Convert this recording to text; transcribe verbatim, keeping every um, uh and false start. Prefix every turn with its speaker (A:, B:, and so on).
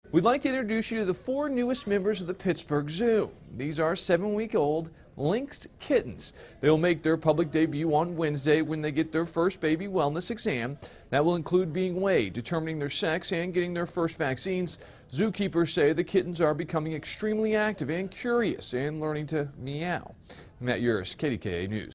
A: We'd like to introduce you to the four newest members of the Pittsburgh Zoo. These are seven-week-old Lynx Kittens. They'll make their public debut on Wednesday when they get their first baby wellness exam. That will include being weighed, determining their sex, and getting their first vaccines. Zookeepers say the kittens are becoming extremely active and curious and learning to meow. Matt Yurus, K D K A News.